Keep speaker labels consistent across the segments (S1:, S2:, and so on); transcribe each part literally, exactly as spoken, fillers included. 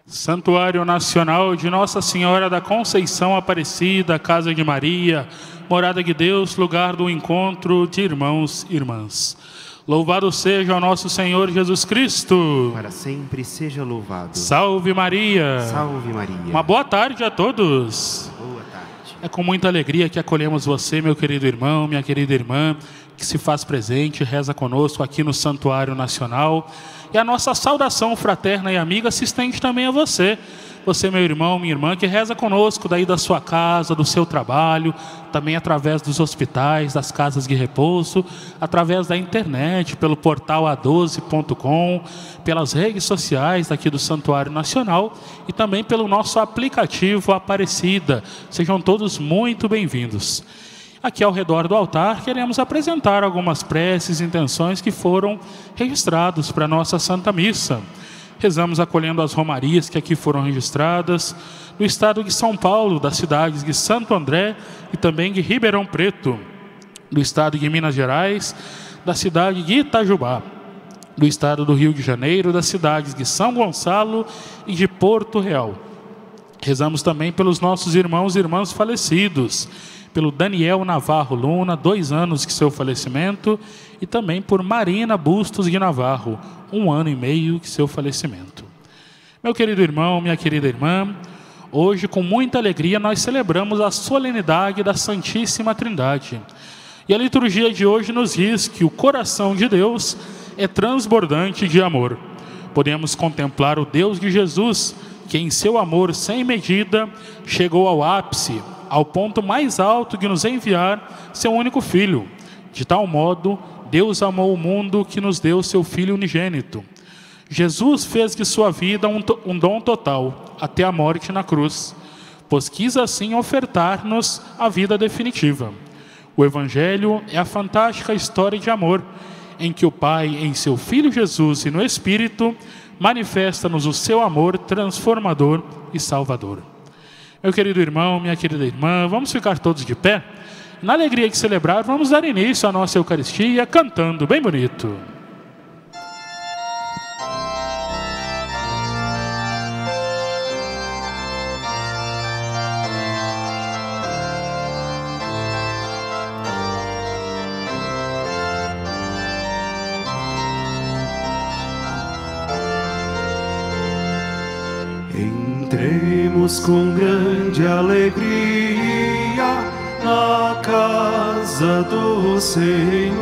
S1: Santuário Nacional de Nossa Senhora da Conceição Aparecida, Casa de Maria, Morada de Deus, lugar do encontro de irmãos e irmãs. Louvado seja o nosso Senhor Jesus Cristo.
S2: Para sempre seja louvado.
S1: Salve Maria.
S2: Salve Maria.
S1: Uma boa tarde a todos.
S2: Boa tarde.
S1: É com muita alegria que acolhemos você, meu querido irmão, minha querida irmã, que se faz presente, reza conosco aqui no Santuário Nacional. E a nossa saudação fraterna e amiga se estende também a você. Você, meu irmão, minha irmã, que reza conosco daí da sua casa, do seu trabalho, também através dos hospitais, das casas de repouso, através da internet, pelo portal a doze ponto com, pelas redes sociais daqui do Santuário Nacional e também pelo nosso aplicativo Aparecida. Sejam todos muito bem-vindos. Aqui ao redor do altar queremos apresentar algumas preces e intenções que foram registrados para a nossa Santa Missa. Rezamos acolhendo as romarias que aqui foram registradas, do estado de São Paulo, das cidades de Santo André e também de Ribeirão Preto, do estado de Minas Gerais, da cidade de Itajubá, do estado do Rio de Janeiro, das cidades de São Gonçalo e de Porto Real. Rezamos também pelos nossos irmãos e irmãs falecidos, pelo Daniel Navarro Luna, dois anos de seu falecimento, e também por Marina Bustos de Navarro, um ano e meio de seu falecimento. Meu querido irmão, minha querida irmã, hoje com muita alegria nós celebramos a solenidade da Santíssima Trindade. E a liturgia de hoje nos diz que o coração de Deus é transbordante de amor. Podemos contemplar o Deus de Jesus, que em seu amor sem medida chegou ao ápice, ao ponto mais alto de nos enviar seu único Filho. De tal modo, Deus amou o mundo que nos deu seu Filho unigênito. Jesus fez de sua vida um, um dom total, até a morte na cruz, pois quis assim ofertar-nos a vida definitiva. O Evangelho é a fantástica história de amor, em que o Pai, em seu Filho Jesus e no Espírito, manifesta-nos o seu amor transformador e salvador. Meu querido irmão, minha querida irmã, vamos ficar todos de pé? Na alegria de celebrar, vamos dar início à nossa Eucaristia cantando bem bonito.
S3: Entremos com grande alegria na casa do Senhor,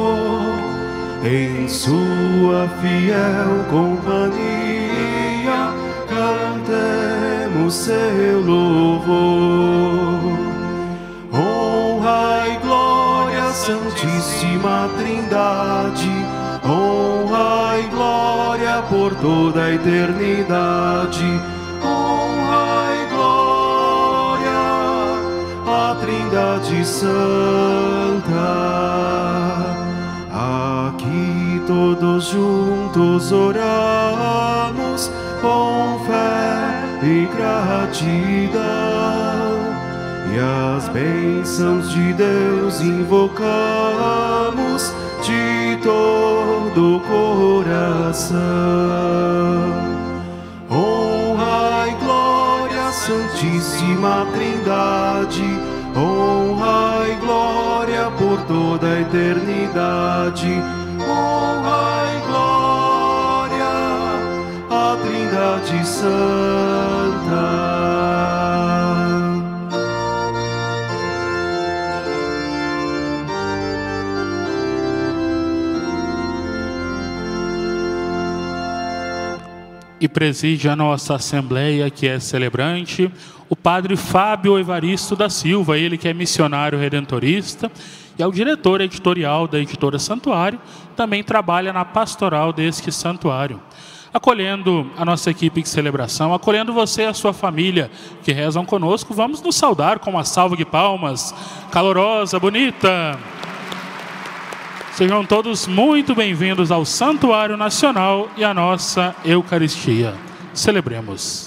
S3: em sua fiel companhia, cantemos seu louvor. Honra e glória, Santíssima Trindade, honra e glória por toda a eternidade. Honra e glória à Trindade Santa. Aqui todos juntos oramos com fé e gratidão, e as bênçãos de Deus invocamos de todo o coração. Honra e glória, Santíssima Trindade, honra e glória por toda a eternidade. Honra e glória à Trindade Santa.
S1: E preside a nossa Assembleia, que é celebrante, o Padre Fábio Evaristo da Silva, ele que é missionário redentorista e é o diretor editorial da editora Santuário, também trabalha na pastoral deste santuário. Acolhendo a nossa equipe de celebração, acolhendo você e a sua família que rezam conosco, vamos nos saudar com uma salva de palmas, calorosa, bonita. Sejam todos muito bem-vindos ao Santuário Nacional e à nossa Eucaristia. Celebremos.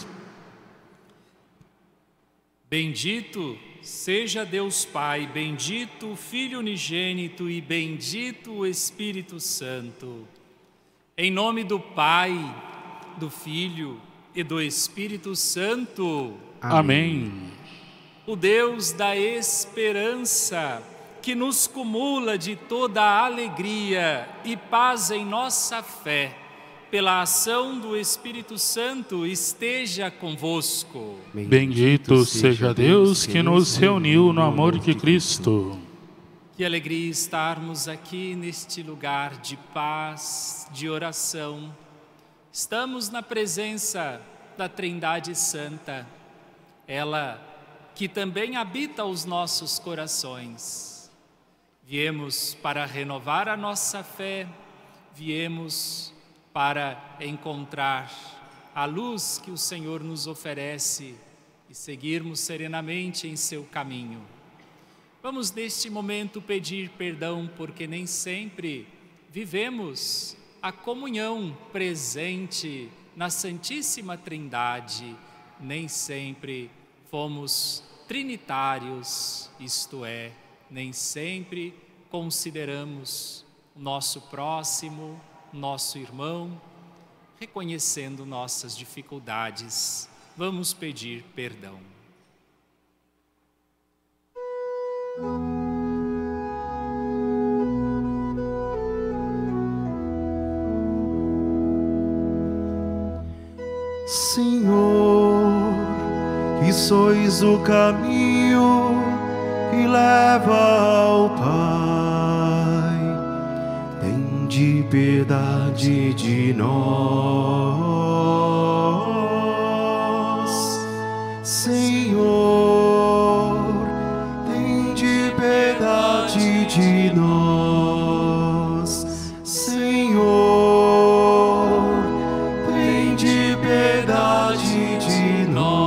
S4: Bendito seja Deus Pai, bendito o Filho unigênito e bendito o Espírito Santo. Em nome do Pai, do Filho e do Espírito Santo.
S1: Amém.
S4: O Deus da esperança, que nos cumula de toda a alegria e paz em nossa fé, pela ação do Espírito Santo, esteja convosco.
S1: Bendito seja Deus que nos reuniu no amor de Cristo.
S4: Que alegria estarmos aqui neste lugar de paz, de oração. Estamos na presença da Trindade Santa, ela que também habita os nossos corações. Viemos para renovar a nossa fé, viemos para encontrar a luz que o Senhor nos oferece e seguirmos serenamente em seu caminho. Vamos neste momento pedir perdão porque nem sempre vivemos a comunhão presente na Santíssima Trindade, nem sempre fomos trinitários, isto é, nem sempre consideramos o nosso próximo, nosso irmão, reconhecendo nossas dificuldades. Vamos pedir perdão.
S3: Senhor, que sois o caminho que leva ao Pai, tende piedade de nós. Senhor, tende piedade de nós. Senhor, tende piedade de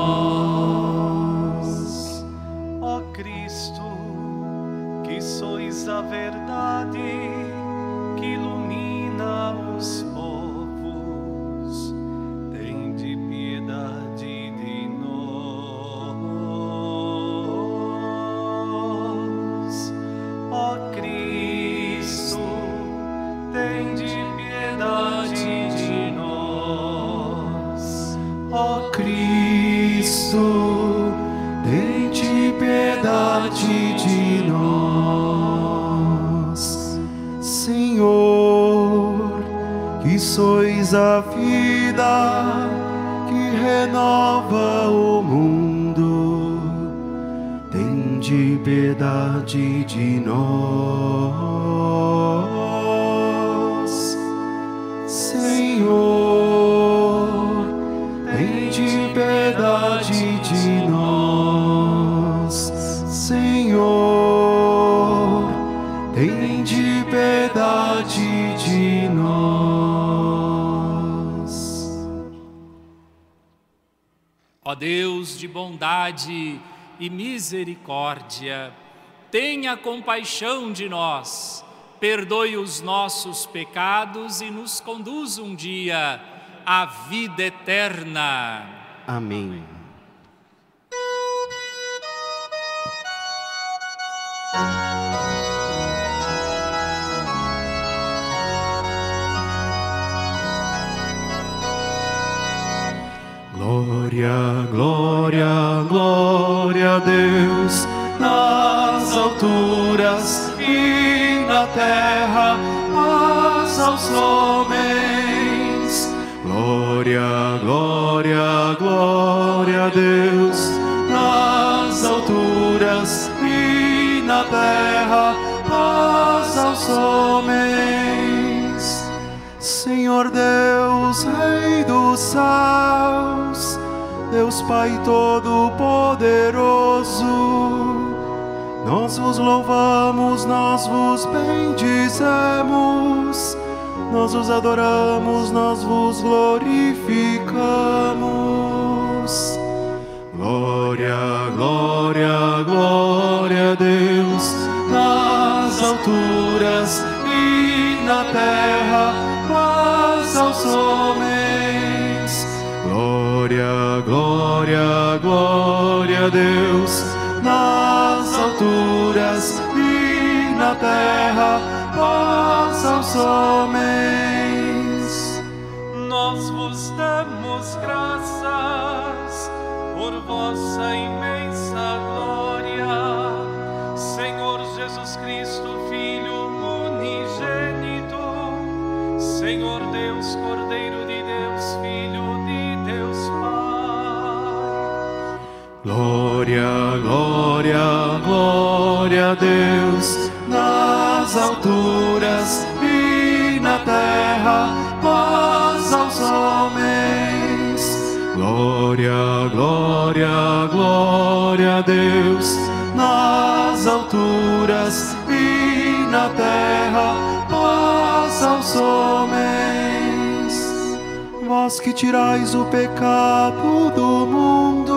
S3: nós.
S5: Ó Cristo, que sois a verdade que ilumina os povos, tende piedade de nós. Ó Cristo, tende piedade de nós.
S3: Ó Cristo, tende piedade de nós. Senhor, que sois a vida que renova o mundo, tende piedade de nós. Senhor, tende piedade de nós. Senhor, tende piedade de nós.
S4: Ó Deus de bondade e misericórdia, tenha compaixão de nós, perdoe os nossos pecados e nos conduz um dia à vida eterna.
S2: Amém.
S3: Glória, glória, glória a Deus nas alturas e na terra, paz aos homens. Glória, glória, glória a Deus nas alturas e na terra, paz aos homens. Senhor Deus, Rei dos céus, Deus Pai Todo-Poderoso, nós vos louvamos, nós vos bendizemos, nós vos adoramos, nós vos glorificamos. Glória, glória, glória a Deus nas alturas e na terra, paz aos homens. Glória, glória, glória a Deus nas alturas e na terra, paz aos homens.
S5: Nós vos damos graças, por vossa imensa glória. Senhor Jesus Cristo, Filho unigênito, Senhor Deus, Cordeiro de Deus, Filho de Deus Pai.
S3: Glória, glória, glória a Deus nas alturas e na terra, paz aos homens. Glória, glória, glória a Deus nas alturas e na terra, paz aos homens. Vós que tirais o pecado do mundo,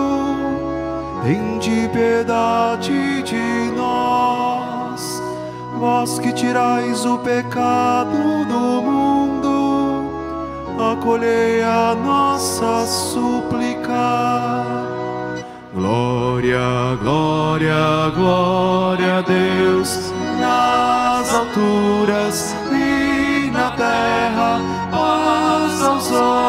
S3: tende piedade de nós. Vós que tirais o pecado do mundo, acolhei a nossa súplica. Glória, glória, glória a Deus nas alturas e na terra, paz aos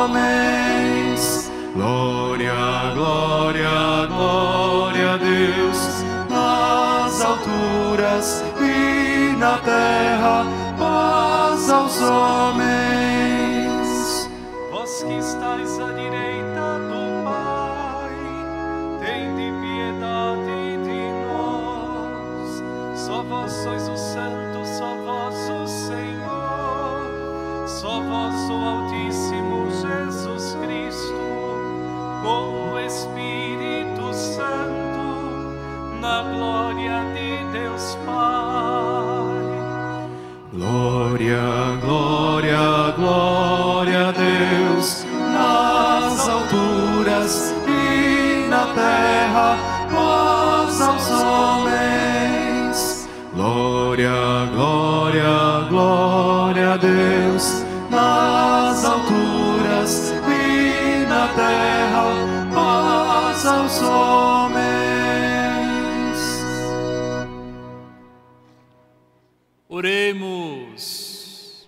S3: homens. Glória, glória, glória a Deus nas alturas e na terra, paz aos homens.
S5: Vós que estáis à direita do Pai, tende piedade de nós. Só vós sois o Santo, só vós o Senhor, só vós o Altíssimo Jesus Cristo, com o Espírito Santo, na glória de Deus Pai.
S3: Glória, glória, glória a Deus nas alturas e na terra, paz aos homens. Glória, glória, glória a Deus nas alturas e na terra, paz aos homens.
S4: Oremos.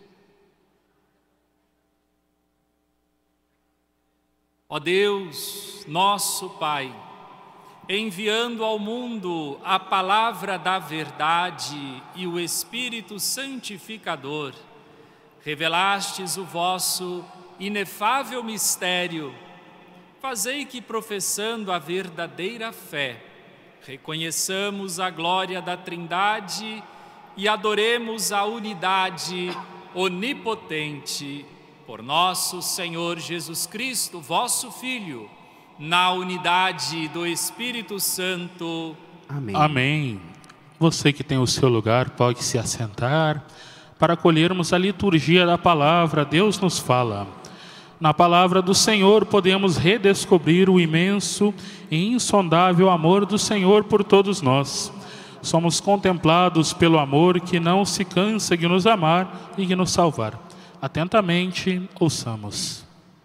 S4: Ó Deus, nosso Pai, enviando ao mundo a palavra da verdade e o Espírito santificador, revelastes o vosso inefável mistério. Fazei que, professando a verdadeira fé, reconheçamos a glória da Trindade e adoremos a unidade onipotente por nosso Senhor Jesus Cristo, vosso Filho, na unidade do Espírito Santo.
S2: Amém.
S1: Amém. Você que tem o seu lugar pode se assentar para acolhermos a liturgia da palavra. Deus nos fala. Na palavra do Senhor podemos redescobrir o imenso e insondável amor do Senhor por todos nós. Somos contemplados pelo amor que não se cansa de nos amar e de nos salvar. Atentamente, ouçamos.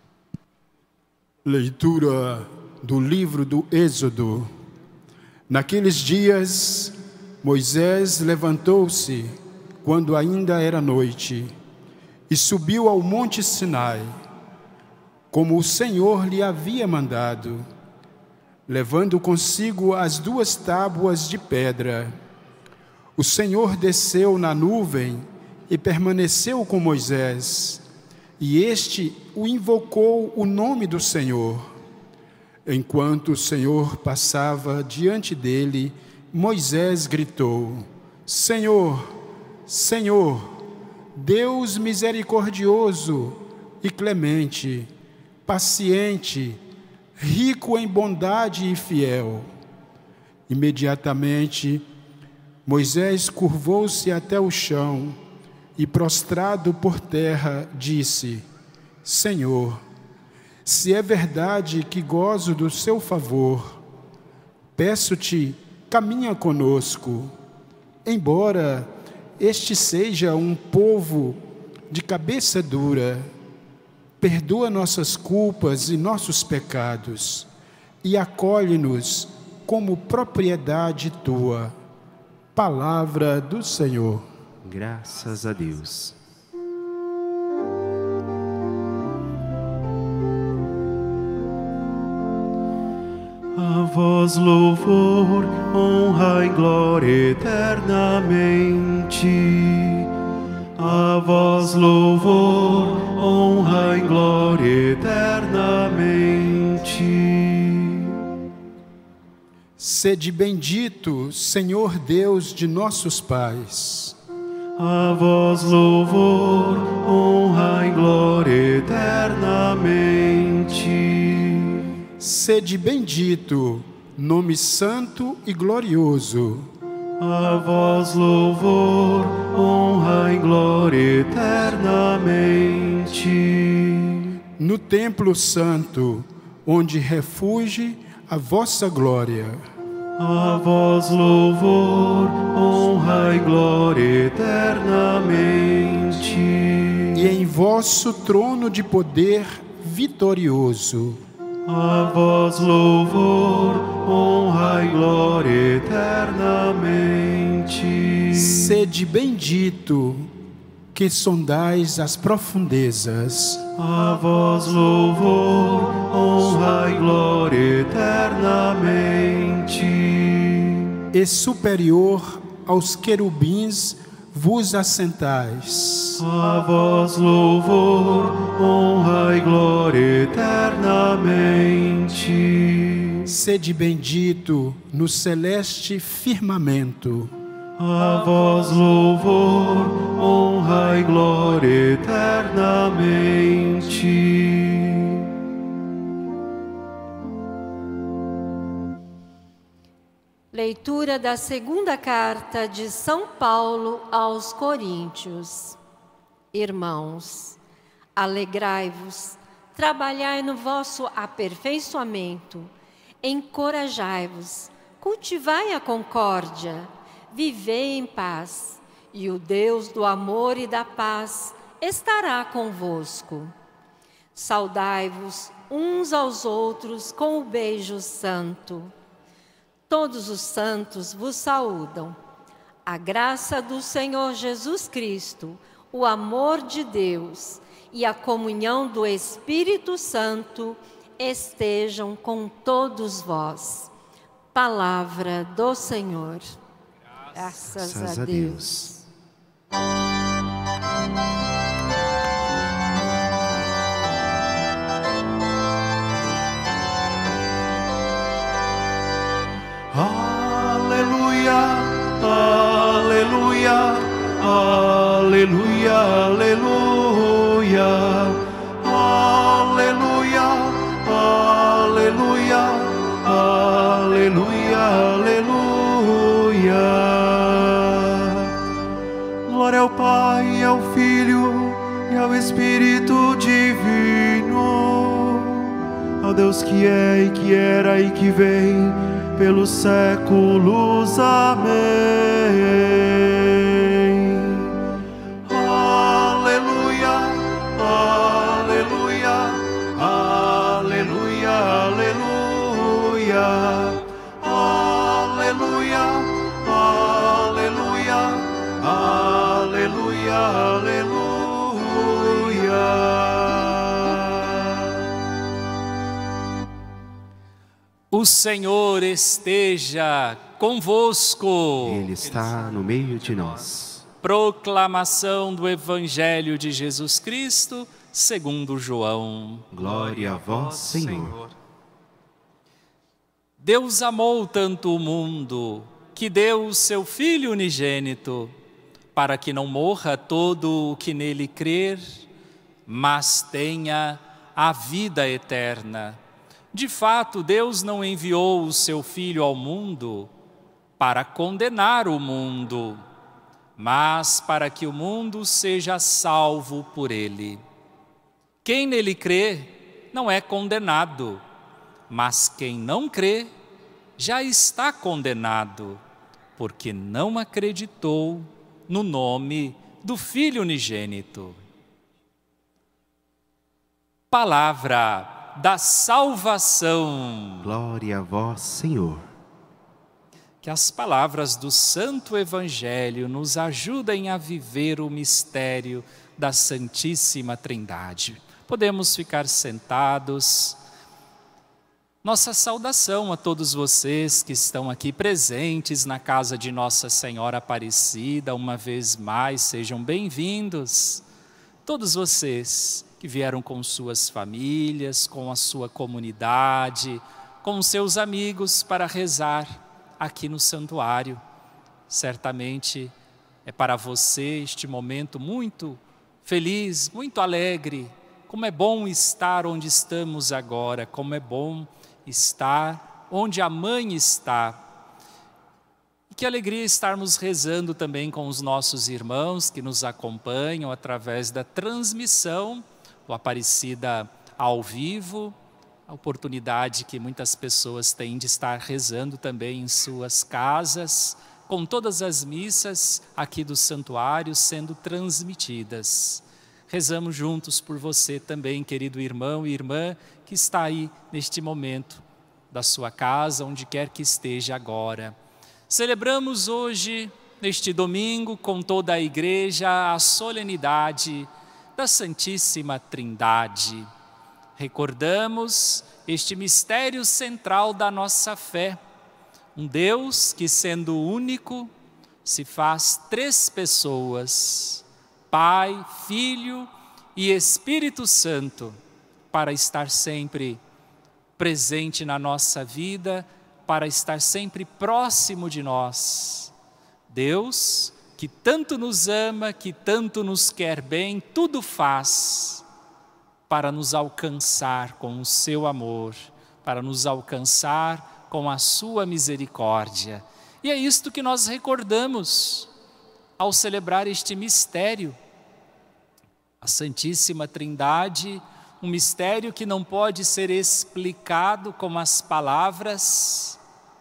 S6: Leitura do livro do Êxodo. Naqueles dias, Moisés levantou-se, quando ainda era noite, e subiu ao monte Sinai, como o Senhor lhe havia mandado, levando consigo as duas tábuas de pedra. O Senhor desceu na nuvem e permaneceu com Moisés, e este o invocou o nome do Senhor. Enquanto o Senhor passava diante dele, Moisés gritou: Senhor, Senhor, Deus misericordioso e clemente, paciente, rico em bondade e fiel. Imediatamente, Moisés curvou-se até o chão e, prostrado por terra, disse: Senhor, se é verdade que gozo do seu favor, peço-te, caminha conosco, embora este seja um povo de cabeça dura. Perdoa nossas culpas e nossos pecados, e acolhe-nos como propriedade tua. Palavra do Senhor.
S2: Graças a Deus.
S3: A vós louvor, honra e glória eternamente. A vós louvor, honra e glória eternamente.
S6: Sede bendito, Senhor Deus de nossos pais.
S3: A vós louvor, honra e glória eternamente.
S6: Sede bendito, nome santo e glorioso.
S3: A vós louvor, honra e glória eternamente.
S6: No templo santo, onde refugie a vossa glória.
S3: A vós louvor, honra e glória eternamente.
S6: E em vosso trono de poder vitorioso.
S3: A vós louvor, honra e glória eternamente.
S6: Sede bendito, que sondais as profundezas.
S3: A vós louvor, honra e glória eternamente.
S6: E superior aos querubins vos assentais.
S3: A vós louvor, honra e glória eternamente.
S6: Sede bendito no celeste firmamento.
S3: A vós louvor, honra e glória eternamente.
S7: Leitura da segunda carta de São Paulo aos Coríntios. Irmãos, alegrai-vos, trabalhai no vosso aperfeiçoamento, encorajai-vos, cultivai a concórdia, vivei em paz, e o Deus do amor e da paz estará convosco. Saudai-vos uns aos outros com o beijo santo. Todos os santos vos saúdam. A graça do Senhor Jesus Cristo, o amor de Deus e a comunhão do Espírito Santo estejam com todos vós. Palavra do Senhor. Graças, Graças a Deus.
S3: Aleluia, aleluia, aleluia, aleluia, aleluia, aleluia, aleluia, aleluia. Glória ao Pai, ao Filho e ao Espírito Divino, ao Deus que é e que era e que vem, pelos séculos. Amém. Aleluia, aleluia, aleluia, aleluia, aleluia, aleluia, aleluia, aleluia.
S4: O Senhor esteja convosco.
S2: Ele está no meio de nós.
S4: Proclamação do Evangelho de Jesus Cristo, segundo João.
S2: Glória a vós, Senhor.
S4: Deus amou tanto o mundo, que deu o seu Filho unigênito, para que não morra todo o que nele crer, mas tenha a vida eterna. De fato, Deus não enviou o seu Filho ao mundo para condenar o mundo, mas para que o mundo seja salvo por ele. Quem nele crê não é condenado, mas quem não crê já está condenado, porque não acreditou no nome do Filho unigênito. Palavra da salvação.
S2: Glória a vós, Senhor.
S4: Que as palavras do Santo Evangelho nos ajudem a viver o mistério da Santíssima Trindade. Podemos ficar sentados. Nossa saudação a todos vocês que estão aqui presentes na casa de Nossa Senhora Aparecida. Uma vez mais, sejam bem-vindos. Todos vocês que vieram com suas famílias, com a sua comunidade, com seus amigos para rezar aqui no santuário. Certamente é para você este momento muito feliz, muito alegre. Como é bom estar onde estamos agora, como é bom estar onde a mãe está. E que alegria estarmos rezando também com os nossos irmãos que nos acompanham através da transmissão do Aparecida ao vivo, a oportunidade que muitas pessoas têm de estar rezando também em suas casas, com todas as missas aqui do santuário sendo transmitidas. Rezamos juntos por você também, querido irmão e irmã, que está aí neste momento da sua casa, onde quer que esteja agora. Celebramos hoje, neste domingo, com toda a igreja, a solenidade da Santíssima Trindade. Recordamos este mistério central da nossa fé. Um Deus que, sendo único, se faz três pessoas, Pai, Filho e Espírito Santo, para estar sempre presente na nossa vida, para estar sempre próximo de nós. Deus, que tanto nos ama, que tanto nos quer bem, tudo faz para nos alcançar com o seu amor, para nos alcançar com a sua misericórdia. E é isto que nós recordamos ao celebrar este mistério. A Santíssima Trindade, um mistério que não pode ser explicado com as palavras,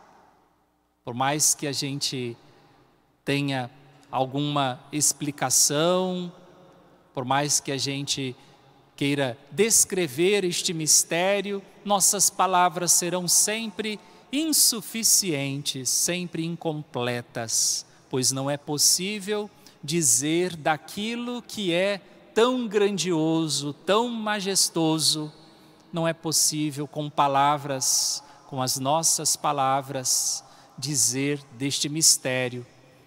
S4: por mais que a gente tenha alguma explicação, por mais que a gente queira descrever este mistério, nossas palavras serão sempre insuficientes, sempre incompletas, pois não é possível dizer daquilo que é tão grandioso, tão majestoso, não é possível com palavras, com as nossas palavras, dizer deste mistério.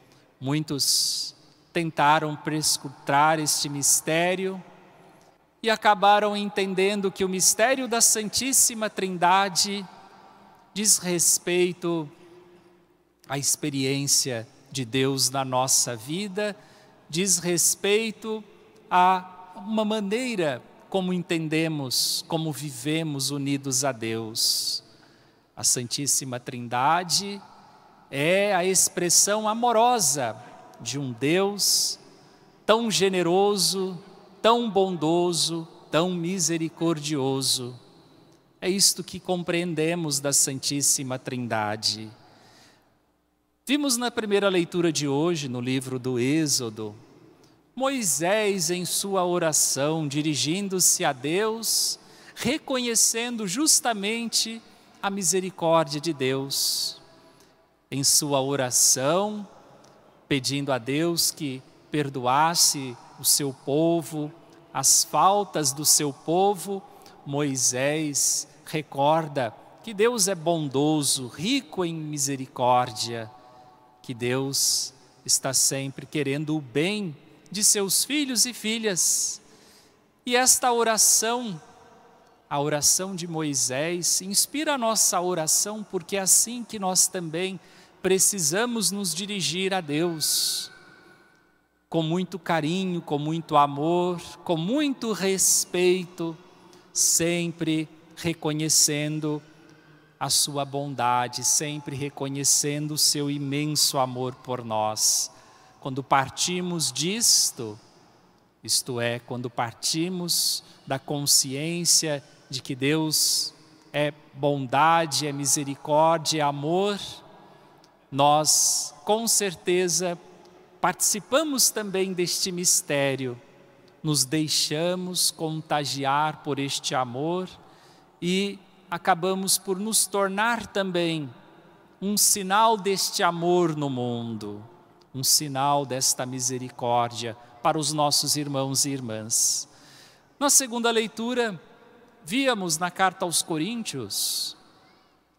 S4: Muitos tentaram prescrutar este mistério e acabaram entendendo que o mistério da Santíssima Trindade diz respeito à experiência de Deus na nossa vida, diz respeito a uma maneira como entendemos, como vivemos unidos a Deus. A Santíssima Trindade é a expressão amorosa de um Deus tão generoso, tão bondoso, tão misericordioso. É isto que compreendemos da Santíssima Trindade. Vimos na primeira leitura de hoje, no livro do Êxodo, Moisés, em sua oração, dirigindo-se a Deus, reconhecendo justamente a misericórdia de Deus. Em sua oração, pedindo a Deus que perdoasse o seu povo, as faltas do seu povo, Moisés recorda que Deus é bondoso, rico em misericórdia, que Deus está sempre querendo o bem de seus filhos e filhas. E esta oração, a oração de Moisés, inspira a nossa oração, porque é assim que nós também precisamos nos dirigir a Deus, com muito carinho, com muito amor, com muito respeito, sempre reconhecendo a sua bondade, sempre reconhecendo o seu imenso amor por nós. Quando partimos disto, isto é, quando partimos da consciência de que Deus é bondade, é misericórdia, é amor, nós com certeza participamos também deste mistério, nos deixamos contagiar por este amor e acabamos por nos tornar também um sinal deste amor no mundo, um sinal desta misericórdia para os nossos irmãos e irmãs. Na segunda leitura, víamos na carta aos Coríntios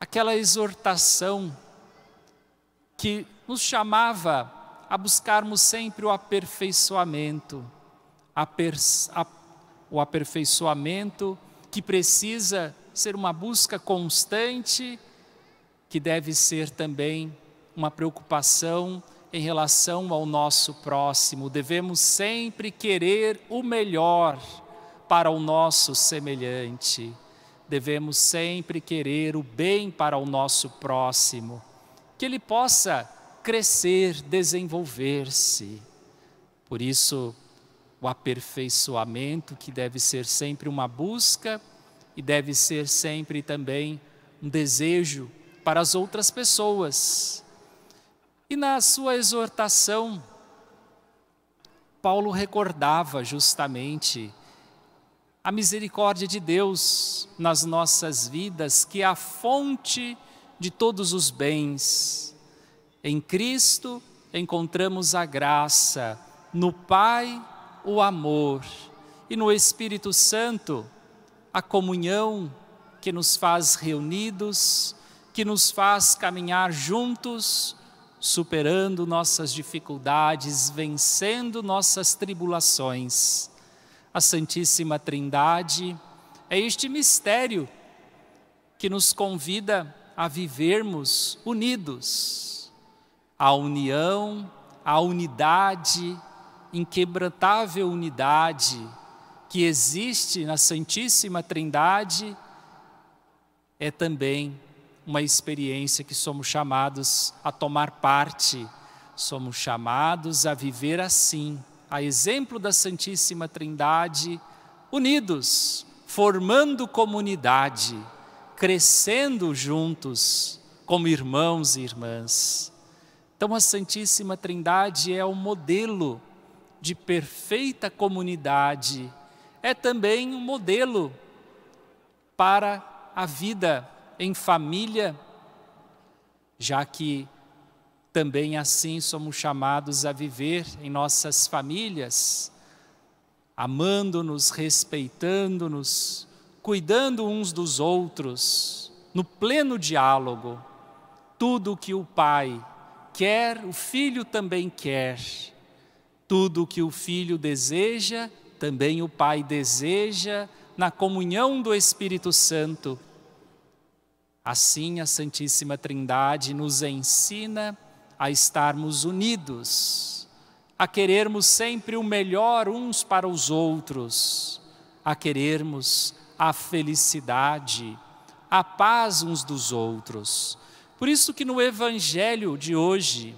S4: aquela exortação que nos chamava a buscarmos sempre o aperfeiçoamento, a, o aperfeiçoamento que precisa ser uma busca constante, que deve ser também uma preocupação em relação ao nosso próximo. Devemos sempre querer o melhor para o nosso semelhante. Devemos sempre querer o bem para o nosso próximo, que ele possa crescer, desenvolver-se. Por isso, o aperfeiçoamento, que deve ser sempre uma busca e deve ser sempre também um desejo para as outras pessoas. E na sua exortação, Paulo recordava justamente a misericórdia de Deus nas nossas vidas, que é a fonte de todos os bens. Em Cristo encontramos a graça, no Pai o amor e no Espírito Santo a comunhão que nos faz reunidos, que nos faz caminhar juntos, superando nossas dificuldades, vencendo nossas tribulações. A Santíssima Trindade é este mistério que nos convida a vivermos unidos. A união, a unidade, inquebrantável unidade que existe na Santíssima Trindade é também uma experiência que somos chamados a tomar parte. Somos chamados a viver assim, a exemplo da Santíssima Trindade, unidos, formando comunidade, crescendo juntos como irmãos e irmãs. Então a Santíssima Trindade é o modelo de perfeita comunidade, é também um modelo para a vida em família, já que também assim somos chamados a viver em nossas famílias, amando-nos, respeitando-nos, cuidando uns dos outros, no pleno diálogo. Tudo o que o Pai quer, o Filho também quer. Tudo o que o Filho deseja, também o Pai deseja, na comunhão do Espírito Santo. Assim a Santíssima Trindade nos ensina a estarmos unidos, a querermos sempre o melhor uns para os outros, a querermos a felicidade, a paz uns dos outros. Por isso que no Evangelho de hoje,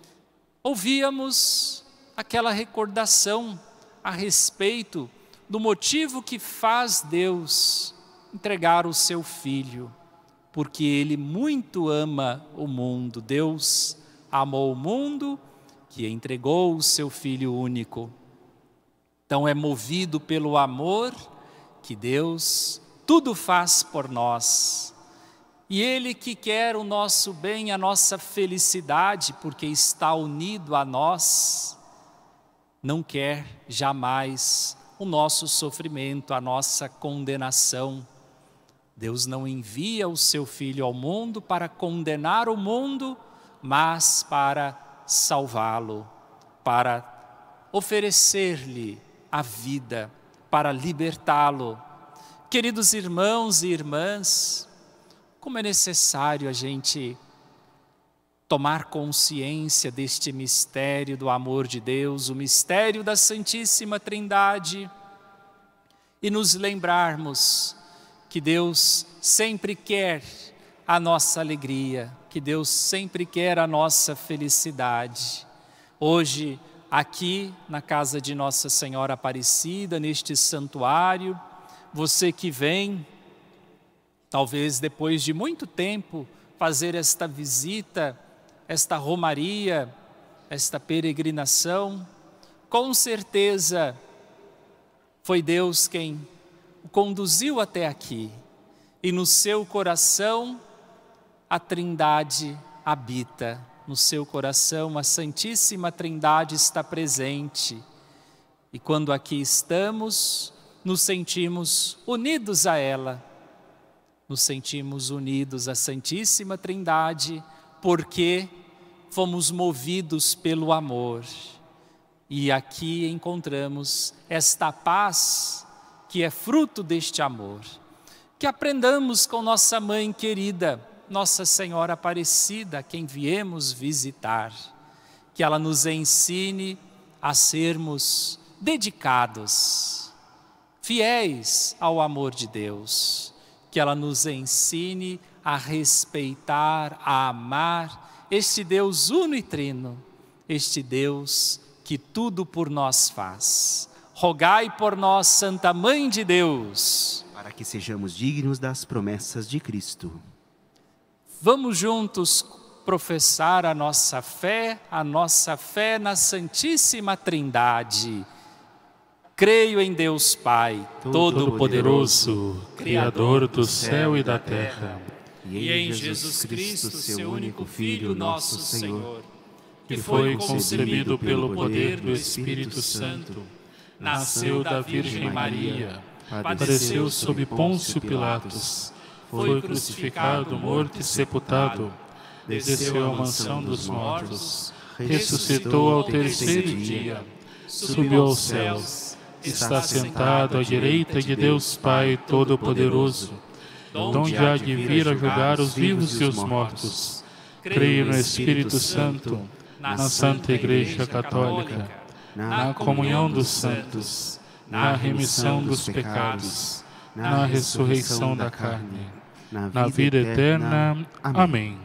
S4: ouvíamos aquela recordação a respeito do motivo que faz Deus entregar o seu Filho, porque Ele muito ama o mundo. Deus amou o mundo, que entregou o seu Filho único. Então é movido pelo amor que Deus tudo faz por nós. E Ele que quer o nosso bem, a nossa felicidade, porque está unido a nós, não quer jamais o nosso sofrimento, a nossa condenação. Deus não envia o seu Filho ao mundo para condenar o mundo, mas para salvá-lo, para oferecer-lhe a vida, para libertá-lo. Queridos irmãos e irmãs, como é necessário a gente tomar consciência deste mistério do amor de Deus, o mistério da Santíssima Trindade, e nos lembrarmos que Deus sempre quer a nossa alegria, que Deus sempre quer a nossa felicidade. Hoje, aqui na casa de Nossa Senhora Aparecida, neste santuário, você que vem, talvez depois de muito tempo, fazer esta visita, esta romaria, esta peregrinação, com certeza foi Deus quem o conduziu até aqui. E no seu coração a Trindade habita. No seu coração a Santíssima Trindade está presente. E quando aqui estamos, nos sentimos unidos a ela. nos sentimos unidos à Santíssima Trindade, porque fomos movidos pelo amor. E aqui encontramos esta paz que é fruto deste amor. Que aprendamos com nossa mãe querida, Nossa Senhora Aparecida, a quem viemos visitar. Que ela nos ensine a sermos dedicados, fiéis ao amor de Deus. Que ela nos ensine a respeitar, a amar este Deus uno e trino, este Deus que tudo por nós faz. Rogai por nós, Santa Mãe de Deus,
S2: para que sejamos dignos das promessas de Cristo.
S4: Vamos juntos professar a nossa fé, a nossa fé na Santíssima Trindade. Creio em Deus Pai, Todo-Poderoso, Criador do céu e da terra, e em Jesus Cristo, seu único Filho, nosso Senhor, que foi concebido pelo poder do Espírito Santo, nasceu da Virgem Maria, padeceu sob Pôncio Pilatos, foi crucificado, morto e sepultado, desceu à mansão dos mortos, ressuscitou ao terceiro dia, subiu aos céus, está sentado à direita de Deus Pai Todo-Poderoso, donde há de vir a julgar os vivos e os mortos. Creio no Espírito Santo, na Santa Igreja Católica, na comunhão dos santos, na remissão dos pecados, na ressurreição da carne, na vida eterna. Amém.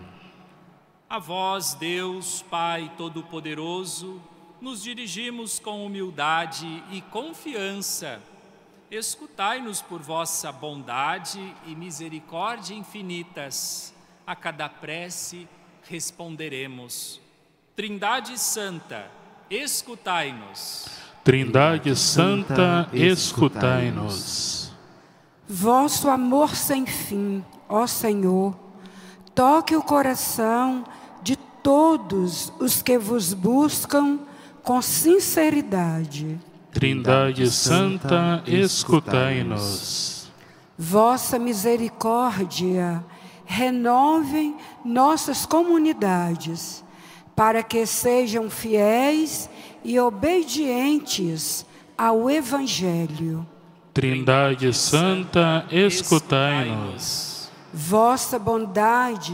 S4: A vós, Deus Pai Todo-Poderoso, nos dirigimos com humildade e confiança. Escutai-nos por vossa bondade e misericórdia infinitas. A cada prece responderemos. Trindade Santa, escutai-nos. Trindade Santa, escutai-nos.
S8: Vosso amor sem fim, ó Senhor, toque o coração de todos os que vos buscam com sinceridade.
S1: Trindade Santa, escutai-nos.
S8: Vossa misericórdia renove nossas comunidades, para que sejam fiéis e obedientes ao Evangelho.
S1: Trindade Santa, escutai-nos.
S8: Vossa bondade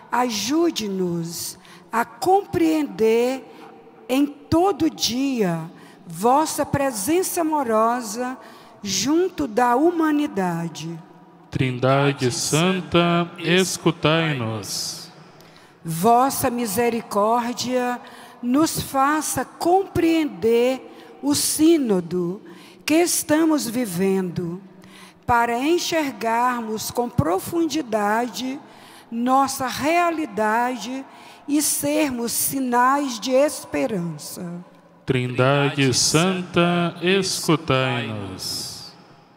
S8: ajude-nos a compreender em todo dia vossa presença amorosa junto da humanidade.
S1: Trindade Santa, escutai-nos.
S8: Vossa misericórdia nos faça compreender o sínodo que estamos vivendo, para enxergarmos com profundidade nossa realidade e sermos sinais de esperança.
S1: Trindade Santa, escutai-nos.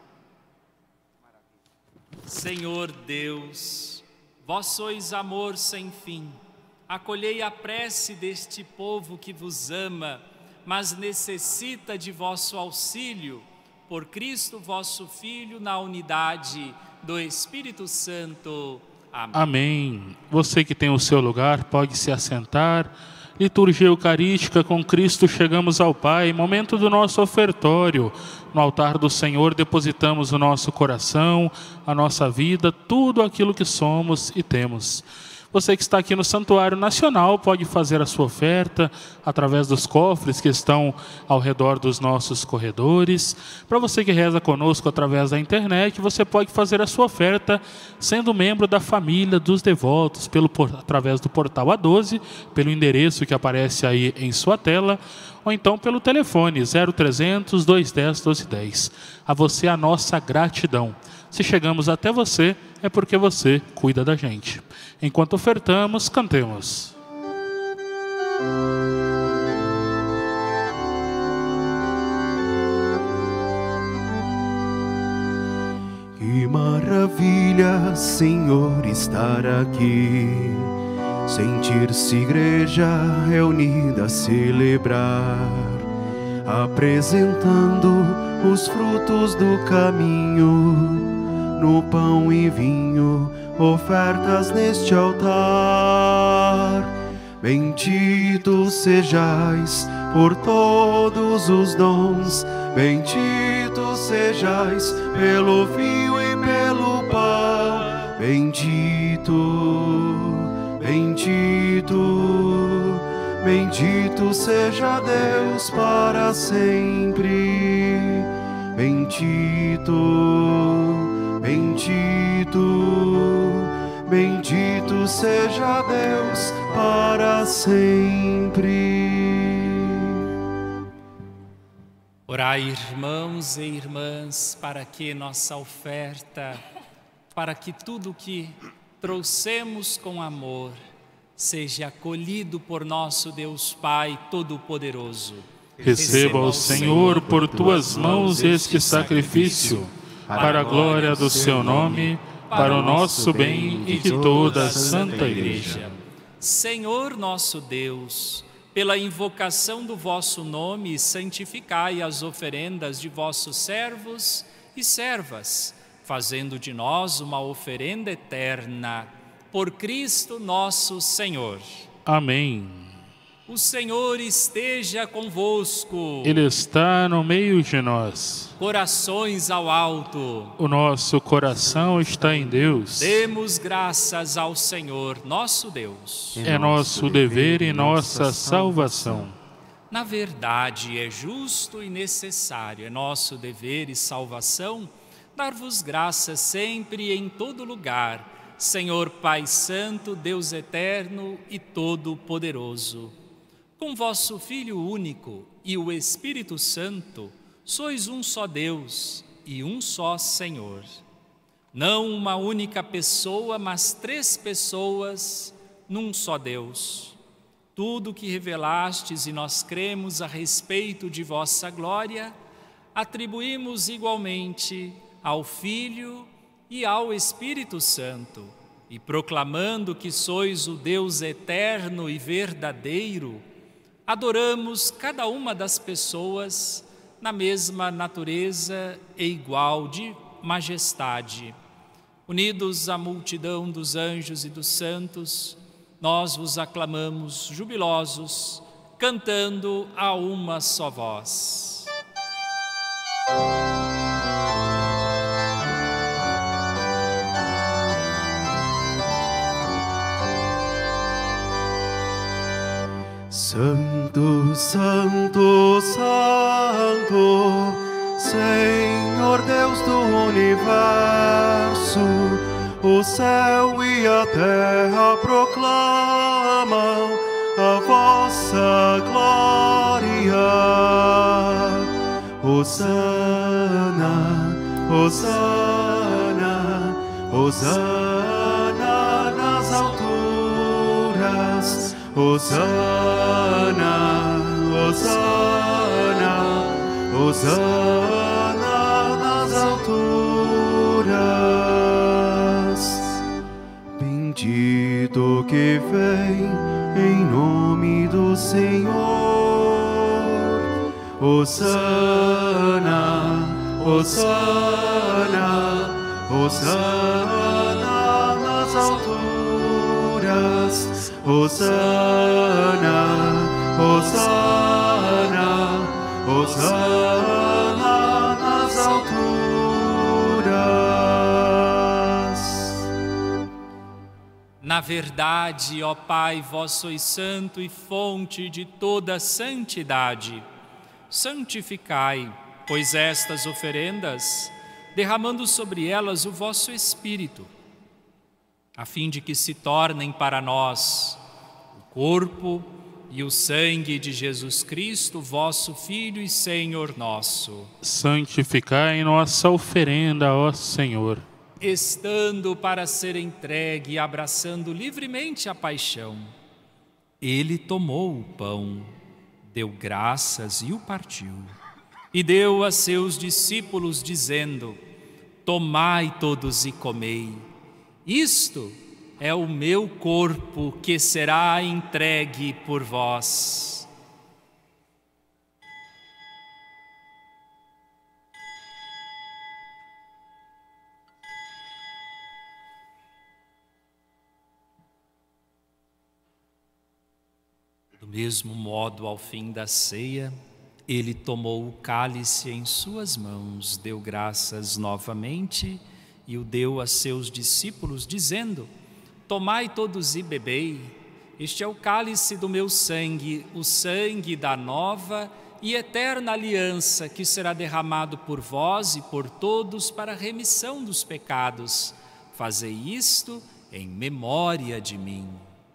S4: Senhor Deus, vós sois amor sem fim. Acolhei a prece deste povo que vos ama, mas necessita de vosso auxílio. Por Cristo vosso Filho, na unidade do Espírito Santo. Amém.
S1: Amém. Você que tem o seu lugar pode se assentar. Liturgia Eucarística, com Cristo chegamos ao Pai, momento do nosso ofertório. No altar do Senhor depositamos o nosso coração, a nossa vida, tudo aquilo que somos e temos. Você que está aqui no Santuário Nacional pode fazer a sua oferta através dos cofres que estão ao redor dos nossos corredores. Para você que reza conosco através da internet, você pode fazer a sua oferta sendo membro da família dos devotos, pelo, através do portal A doze, pelo endereço que aparece aí em sua tela, ou então pelo telefone zero trezentos, dois um zero, doze um zero. A você a nossa gratidão. Se chegamos até você, é porque você cuida da gente. Enquanto ofertamos, cantemos.
S3: Que maravilha, Senhor, estar aqui. Sentir-se igreja reunida a celebrar, apresentando os frutos do caminho, no pão e vinho, ofertas neste altar. Bendito sejais por todos os dons, bendito sejais pelo vinho e pelo pão. Bendito, bendito, bendito seja Deus para sempre. Bendito, bendito, bendito seja Deus para sempre.
S4: Orai, irmãos e irmãs, para que nossa oferta, para que tudo que trouxemos com amor seja acolhido por nosso Deus Pai Todo-Poderoso.
S1: Receba o Senhor por tuas mãos este sacrifício, para a glória do seu nome, para o nosso bem e de toda a Santa Igreja.
S4: Senhor nosso Deus, pela invocação do vosso nome, santificai as oferendas de vossos servos e servas, fazendo de nós uma oferenda eterna. Por Cristo nosso Senhor.
S1: Amém.
S4: O Senhor esteja convosco.
S1: Ele está no meio de nós.
S4: Corações ao alto.
S1: O nosso coração está em Deus.
S4: Demos graças ao Senhor, nosso Deus.
S1: É nosso dever e nossa salvação.
S4: Na verdade, é justo e necessário, é nosso dever e salvação, dar-vos graças sempre e em todo lugar, Senhor Pai Santo, Deus Eterno e Todo-Poderoso. Com vosso Filho único e o Espírito Santo, sois um só Deus e um só Senhor. Não uma única pessoa, mas três pessoas num só Deus. Tudo que revelastes e nós cremos a respeito de vossa glória, atribuímos igualmente ao Filho e ao Espírito Santo, e proclamando que sois o Deus eterno e verdadeiro, adoramos cada uma das pessoas na mesma natureza e igual de majestade. Unidos à multidão dos anjos e dos santos, nós vos aclamamos jubilosos, cantando a uma só voz.
S3: Santo, Santo, Santo, Senhor Deus do universo, o céu e a terra proclamam a vossa glória. Hosana, Hosana, Hosana nas alturas. Hosana, Hosana, Hosana nas alturas. Bendito que vem em nome do Senhor. Hosana, Hosana, Hosana nas alturas. Hosana, Hosana, Hosana nas alturas.
S4: Na verdade, ó Pai, vós sois santo e fonte de toda santidade. Santificai, pois, estas oferendas, derramando sobre elas o vosso Espírito, a fim de que se tornem para nós o corpo e o sangue de Jesus Cristo, vosso Filho e Senhor nosso.
S1: Santificai nossa oferenda, ó Senhor.
S4: Estando para ser entregue e abraçando livremente a paixão, ele tomou o pão, deu graças e o partiu, e deu a seus discípulos, dizendo: tomai todos e comei. Isto é o meu corpo que será entregue por vós. Do mesmo modo, ao fim da ceia, ele tomou o cálice em suas mãos, deu graças novamente e o deu a seus discípulos, dizendo: tomai todos e bebei, este é o cálice do meu sangue, o sangue da nova e eterna aliança, que será derramado por vós e por todos para a remissão dos pecados. Fazei isto em memória de mim.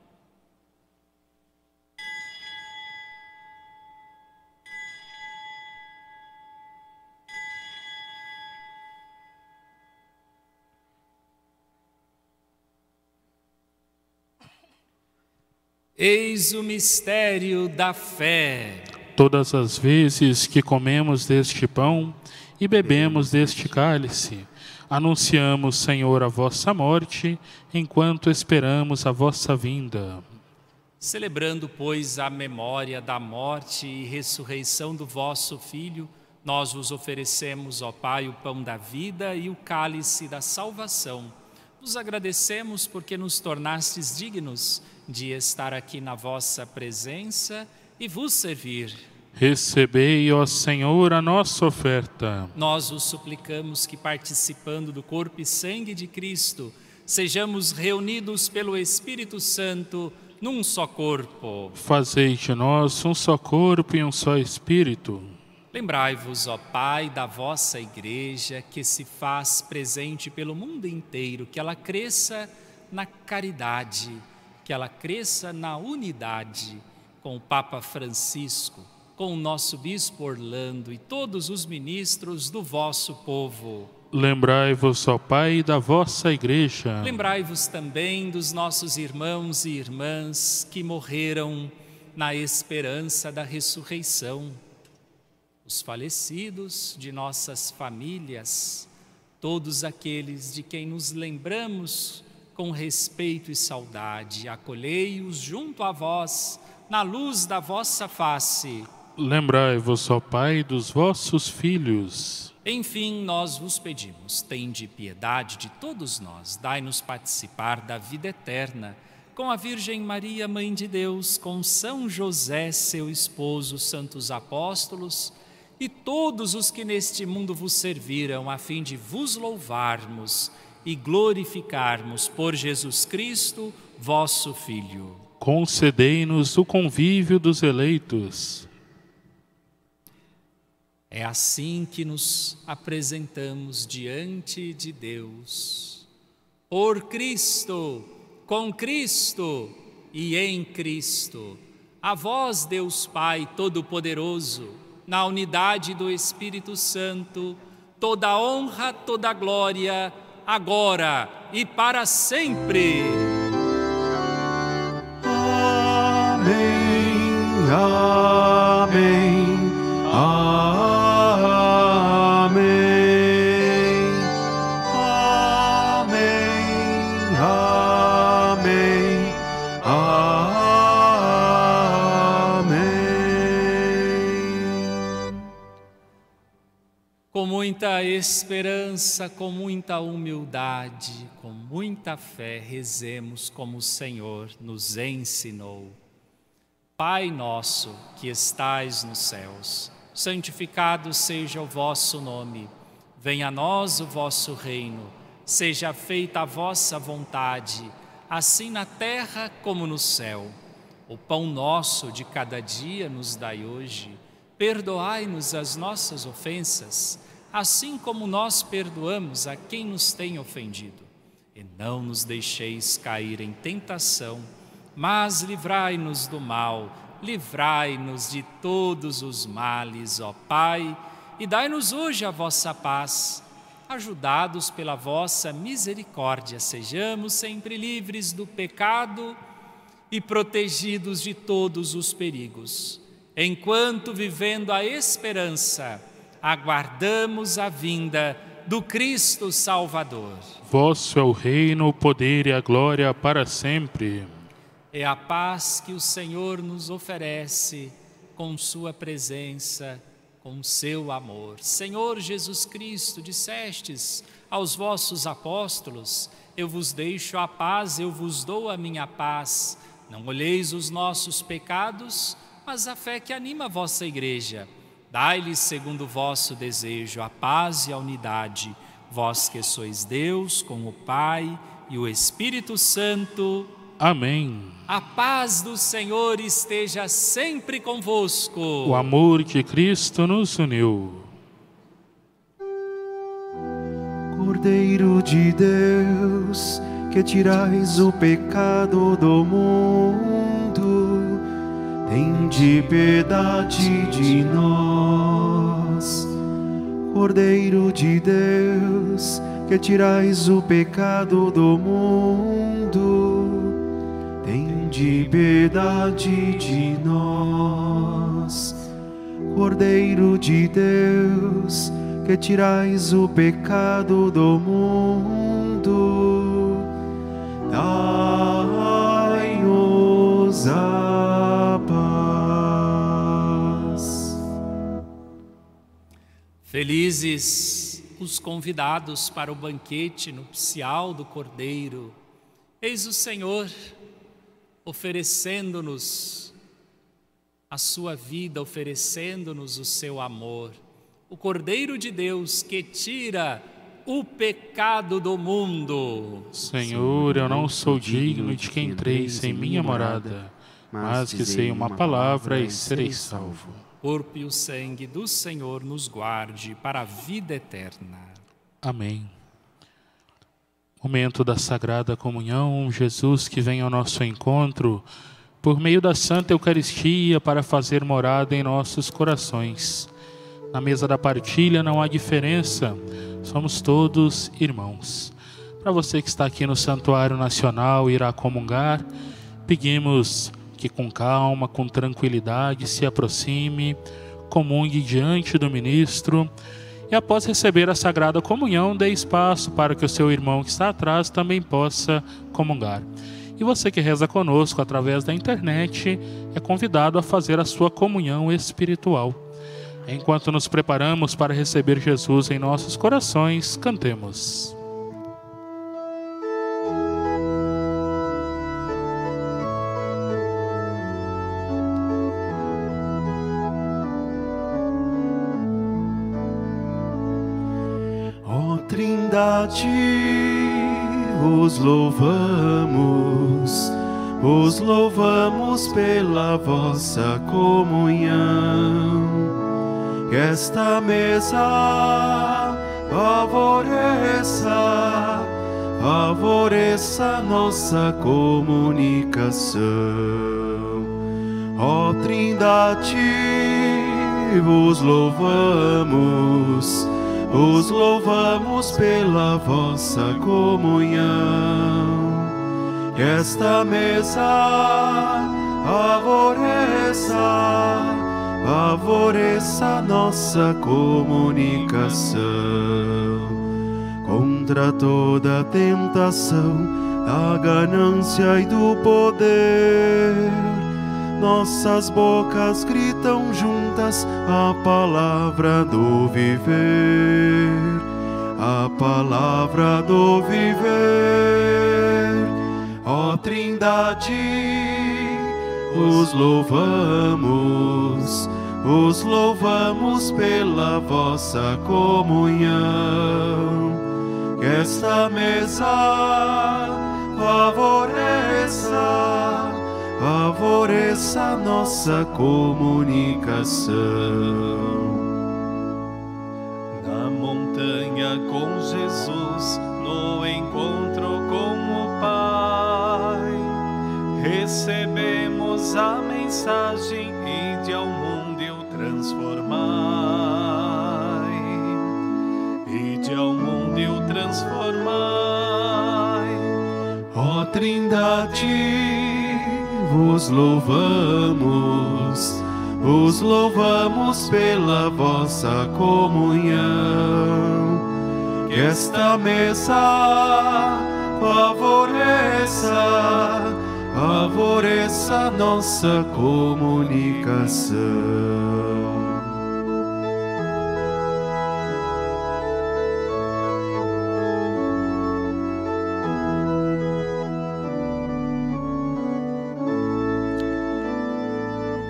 S4: Eis o mistério da fé.
S1: Todas as vezes que comemos deste pão e bebemos deste cálice, anunciamos, Senhor, a vossa morte, enquanto esperamos a vossa vinda.
S4: Celebrando, pois, a memória da morte e ressurreição do vosso Filho, nós vos oferecemos, ó Pai, o pão da vida e o cálice da salvação. Vos agradecemos porque nos tornastes dignos de estar aqui na vossa presença e vos servir.
S1: Recebei, ó Senhor, a nossa oferta.
S4: Nós vos suplicamos que, participando do corpo e sangue de Cristo, sejamos reunidos pelo Espírito Santo num só corpo.
S1: Fazei de nós um só corpo e um só Espírito.
S4: Lembrai-vos, ó Pai, da vossa Igreja, que se faz presente pelo mundo inteiro, que ela cresça na caridade, que ela cresça na unidade, com o Papa Francisco, com o nosso Bispo Orlando e todos os ministros do vosso povo.
S1: Lembrai-vos, ó Pai, da vossa Igreja.
S4: Lembrai-vos também dos nossos irmãos e irmãs que morreram na esperança da ressurreição, os falecidos de nossas famílias, todos aqueles de quem nos lembramos com respeito e saudade. Acolhei-os junto a vós, na luz da vossa face.
S1: Lembrai-vos, ó Pai, dos vossos filhos.
S4: Enfim, nós vos pedimos, tende piedade de todos nós, dai-nos participar da vida eterna, com a Virgem Maria, Mãe de Deus, com São José, seu esposo, santos apóstolos, e todos os que neste mundo vos serviram, a fim de vos louvarmos e glorificarmos por Jesus Cristo, vosso Filho.
S1: Concedei-nos o convívio dos eleitos.
S4: É assim que nos apresentamos diante de Deus. Por Cristo, com Cristo e em Cristo. A vós, Deus Pai Todo-Poderoso, na unidade do Espírito Santo, toda honra, toda glória, agora e para sempre.
S3: Amém, amém, amém, amém, amém, amém.
S4: Com muita esperança, com muita humildade, com muita fé, rezemos como o Senhor nos ensinou. Pai nosso que estais nos céus, santificado seja o vosso nome. Venha a nós o vosso reino. Seja feita a vossa vontade, assim na terra como no céu. O pão nosso de cada dia nos dai hoje. Perdoai-nos as nossas ofensas, assim como nós perdoamos a quem nos tem ofendido. E não nos deixeis cair em tentação, mas livrai-nos do mal, livrai-nos de todos os males, ó Pai, e dai-nos hoje a vossa paz. Ajudados pela vossa misericórdia, sejamos sempre livres do pecado e protegidos de todos os perigos, enquanto, vivendo a esperança, aguardamos a vinda do Cristo Salvador.
S1: Vosso é o reino, o poder e a glória para sempre.
S4: É a paz que o Senhor nos oferece com sua presença, com seu amor. Senhor Jesus Cristo, dissestes aos vossos apóstolos: eu vos deixo a paz, eu vos dou a minha paz. Não olheis os nossos pecados, mas a fé que anima a vossa igreja. Dai-lhes, segundo o vosso desejo, a paz e a unidade, vós que sois Deus, com o Pai e o Espírito Santo.
S1: Amém.
S4: A paz do Senhor esteja sempre convosco.
S1: O amor de Cristo nos uniu.
S3: Cordeiro de Deus, que tirais o pecado do mundo, tende piedade de nós. Cordeiro de Deus, que tirais o pecado do mundo, tende piedade de nós. Cordeiro de Deus, que tirais o pecado do mundo, dai-nos a paz.
S4: Felizes os convidados para o banquete nupcial do Cordeiro. Eis o Senhor oferecendo-nos a sua vida, oferecendo-nos o seu amor. O Cordeiro de Deus que tira o pecado do mundo.
S1: Senhor, eu não sou digno de que entreis em minha morada, mas dizei uma palavra e serei salvo.
S4: O corpo e o sangue do Senhor nos guarde para a vida eterna.
S1: Amém. Momento da Sagrada Comunhão, Jesus que vem ao nosso encontro por meio da Santa Eucaristia para fazer morada em nossos corações. Na mesa da partilha não há diferença, somos todos irmãos. Para você que está aqui no Santuário Nacional e irá comungar, pedimos que com calma, com tranquilidade, se aproxime, comungue diante do ministro e após receber a Sagrada Comunhão, dê espaço para que o seu irmão que está atrás também possa comungar. E você que reza conosco através da internet é convidado a fazer a sua comunhão espiritual. Enquanto nos preparamos para receber Jesus em nossos corações, cantemos.
S3: Ó Trindade, vos louvamos, vos louvamos pela vossa comunhão. Que esta mesa favoreça, favoreça nossa comunicação. Ó Trindade, vos louvamos, vos louvamos pela vossa comunhão. Que esta mesa favoreça, favoreça nossa comunicação. Contra toda tentação da ganância e do poder, nossas bocas gritam juntas a palavra do viver, a palavra do viver. Ó Trindade, os louvamos, os louvamos pela vossa comunhão. Que esta mesa favoreça, favoreça nossa comunicação.
S5: Na montanha com Jesus, no encontro com o Pai, recebemos a mensagem: ide ao mundo e o transformai. Ide ao mundo e o transformai.
S3: Ó Trindade, vos louvamos, vos louvamos pela vossa comunhão. Que esta mesa favoreça, favoreça nossa comunicação.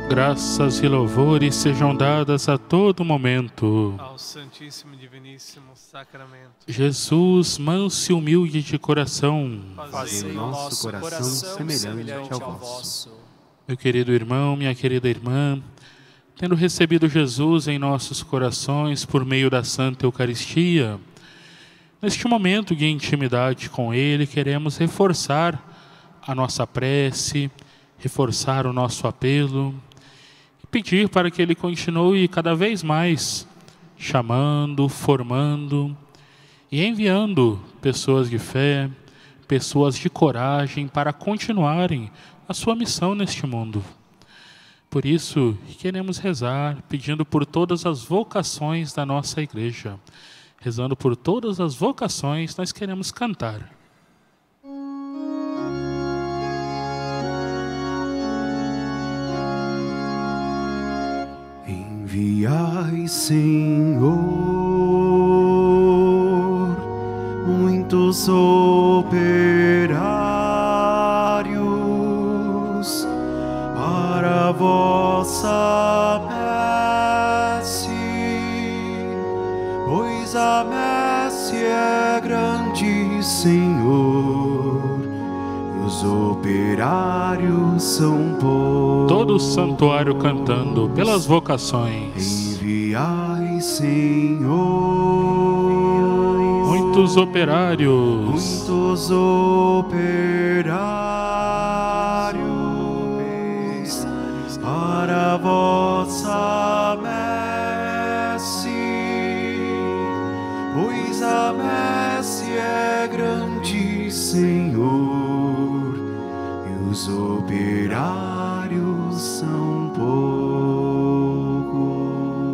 S1: Graças e louvores sejam dadas a todo momento
S5: ao Santíssimo e Diviníssimo Sacramento.
S1: Jesus, manso e humilde de coração,
S2: Fazei o nosso coração semelhante ao vosso.
S1: Meu querido irmão, minha querida irmã, tendo recebido Jesus em nossos corações por meio da Santa Eucaristia, neste momento de intimidade com Ele, queremos reforçar a nossa prece, reforçar o nosso apelo, pedir para que Ele continue cada vez mais chamando, formando e enviando pessoas de fé, pessoas de coragem para continuarem a sua missão neste mundo. Por isso, queremos rezar pedindo por todas as vocações da nossa igreja. Rezando por todas as vocações, nós queremos cantar.
S3: Enviai, Senhor, muitos operários para a vossa messe, pois a messe é grande, Senhor, e os operários são poucos.
S1: Todo o santuário cantando pelas vocações.
S3: Enviai, Senhor,
S1: muitos operários,
S3: muitos operários para a vossa messe, pois a messe é grande, Senhor, e os operários são poucos.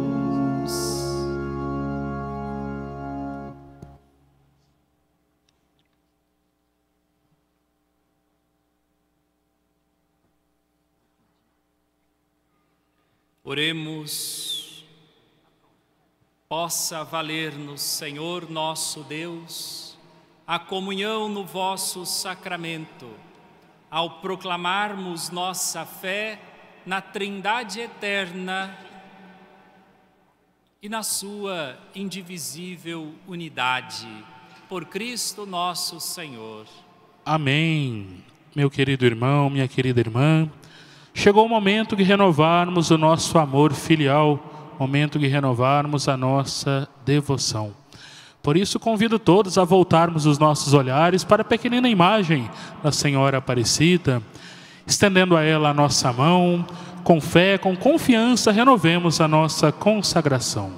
S4: Oremos. Possa valer-nos, Senhor nosso Deus, a comunhão no vosso sacramento, ao proclamarmos nossa fé na Trindade eterna e na sua indivisível unidade, por Cristo nosso Senhor.
S1: Amém. Meu querido irmão, minha querida irmã, chegou o momento de renovarmos o nosso amor filial, momento de renovarmos a nossa devoção. Por isso convido todos a voltarmos os nossos olhares para a pequenina imagem da Senhora Aparecida, estendendo a ela a nossa mão, com fé, com confiança, renovemos a nossa consagração.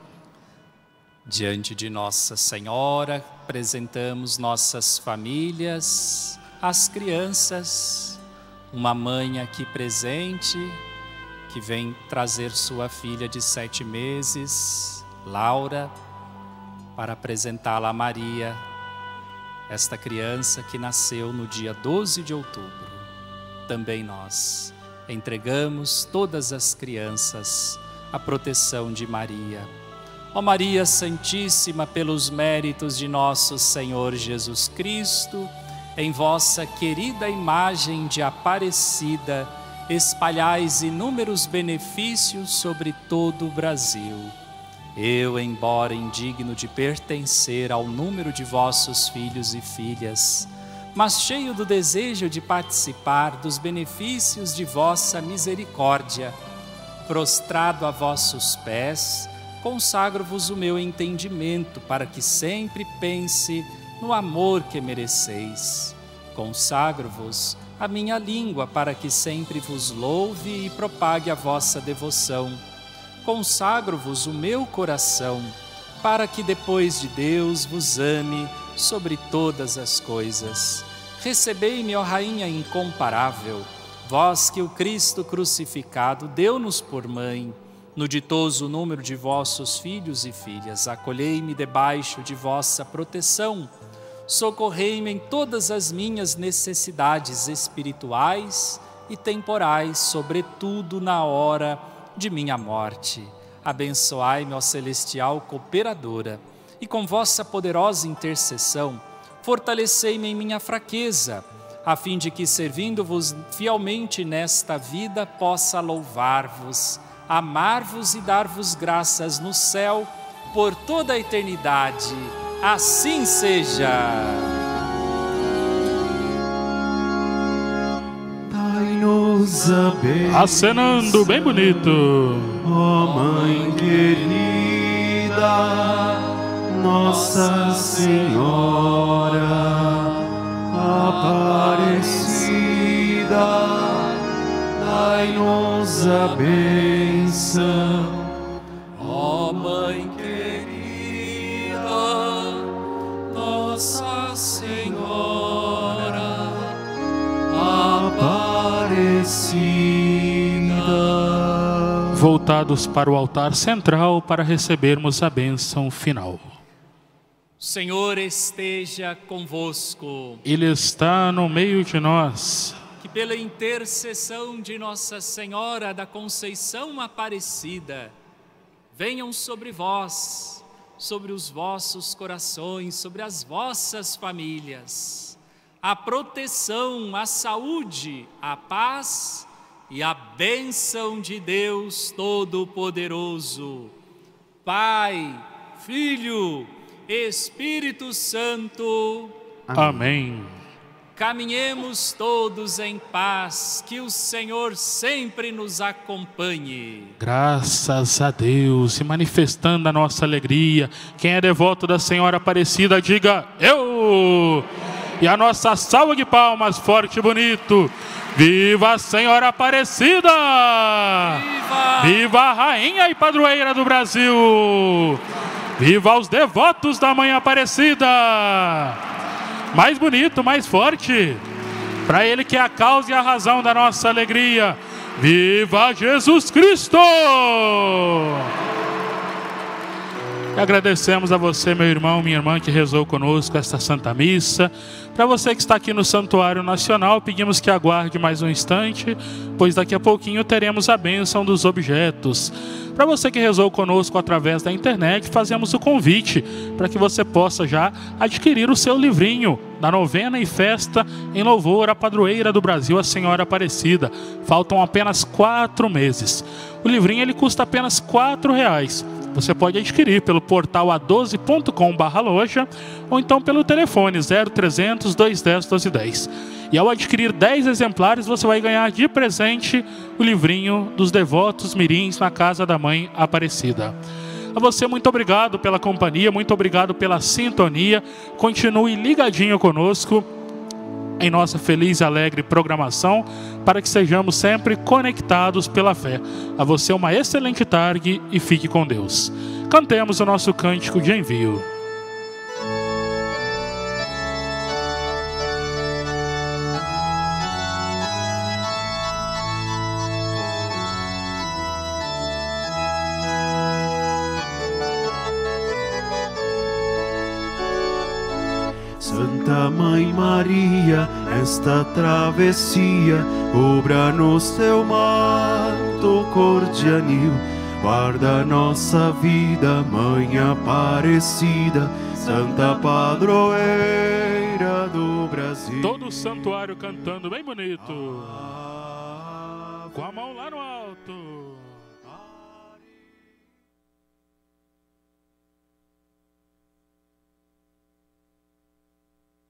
S4: Diante de Nossa Senhora, apresentamos nossas famílias, as crianças, uma mãe aqui presente, que vem trazer sua filha de sete meses, Laura, para apresentá-la a Maria, esta criança que nasceu no dia doze de outubro. Também nós entregamos todas as crianças à proteção de Maria. Ó Maria Santíssima, pelos méritos de nosso Senhor Jesus Cristo, em vossa querida imagem de Aparecida, espalhais inúmeros benefícios sobre todo o Brasil. Eu, embora indigno de pertencer ao número de vossos filhos e filhas, mas cheio do desejo de participar dos benefícios de vossa misericórdia, prostrado a vossos pés, consagro-vos o meu entendimento para que sempre pense no amor que mereceis. Consagro-vos a minha língua para que sempre vos louve e propague a vossa devoção. Consagro-vos o meu coração para que depois de Deus vos ame sobre todas as coisas. Recebei-me, ó Rainha incomparável, vós que o Cristo crucificado deu-nos por mãe, no ditoso número de vossos filhos e filhas, acolhei-me debaixo de vossa proteção, socorrei-me em todas as minhas necessidades espirituais e temporais, sobretudo na hora de minha morte. Abençoai-me, ó celestial cooperadora, e com vossa poderosa intercessão, fortalecei-me em minha fraqueza, a fim de que, servindo-vos fielmente nesta vida, possa louvar-vos, amar-vos e dar-vos graças no céu por toda a eternidade. Assim seja.
S3: Dai-nos a bênção,
S1: acenando bem bonito.
S3: ó Mãe querida, Nossa Senhora Aparecida, dai-nos a bênção,
S4: ó Mãe querida, Nossa Senhora
S3: Aparecida.
S1: Voltados para o altar central para recebermos a bênção final.
S4: Senhor esteja convosco.
S1: Ele está no meio de nós.
S4: Que pela intercessão de Nossa Senhora da Conceição Aparecida, venham sobre vós, sobre os vossos corações, sobre as vossas famílias, a proteção, a saúde, a paz e a bênção de Deus Todo-Poderoso, Pai, Filho, Espírito Santo.
S1: Amém.
S4: Caminhemos todos em paz, que o Senhor sempre nos acompanhe.
S1: Graças a Deus, e manifestando a nossa alegria, quem é devoto da Senhora Aparecida, diga eu! E a nossa salva de palmas, forte e bonito. Viva a Senhora Aparecida!
S4: Viva!
S1: Viva a Rainha e Padroeira do Brasil! Viva os devotos da Mãe Aparecida! Mais bonito, mais forte, para Ele que é a causa e a razão da nossa alegria. Viva Jesus Cristo! E agradecemos a você, meu irmão, minha irmã, que rezou conosco esta Santa Missa. Para você que está aqui no Santuário Nacional, pedimos que aguarde mais um instante, pois daqui a pouquinho teremos a bênção dos objetos. Para você que rezou conosco através da internet, fazemos o convite para que você possa já adquirir o seu livrinho da novena e festa em louvor à Padroeira do Brasil, a Senhora Aparecida. Faltam apenas quatro meses. O livrinho ele custa apenas quatro reais. Você pode adquirir pelo portal a doze ponto com barra loja ou então pelo telefone zero trezentos, dois um zero, doze dez. E ao adquirir dez exemplares, você vai ganhar de presente o livrinho dos devotos mirins na Casa da Mãe Aparecida. A você, muito obrigado pela companhia, muito obrigado pela sintonia. Continue ligadinho conosco em nossa feliz e alegre programação, para que sejamos sempre conectados pela fé. A você uma excelente tarde e fique com Deus. Cantemos o nosso cântico de envio.
S3: Santa Mãe Maria, esta travessia, obra-nos teu manto cordianil, guarda nossa vida, Mãe Aparecida, Santa Padroeira do Brasil.
S1: Todo o santuário cantando bem bonito, com a mão lá no alto.